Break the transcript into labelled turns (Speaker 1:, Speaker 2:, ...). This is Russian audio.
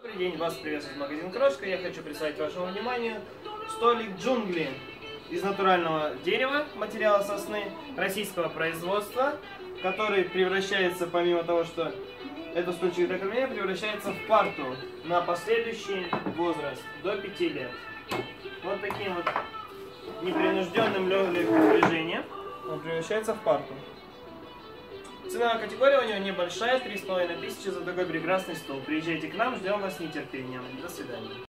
Speaker 1: Добрый день, вас приветствует магазин Крошка. Я хочу представить вашему вниманию столик джунгли из натурального дерева, материала сосны, российского производства, который превращается, помимо того, что это стульчик для кормления, превращается в парту на последующий возраст, до 5 лет. Вот таким вот непринужденным легким движением он превращается в парту. Ценовая категория у него небольшая, 3500 за такой прекрасный стол. Приезжайте к нам, ждем вас с нетерпением. До свидания.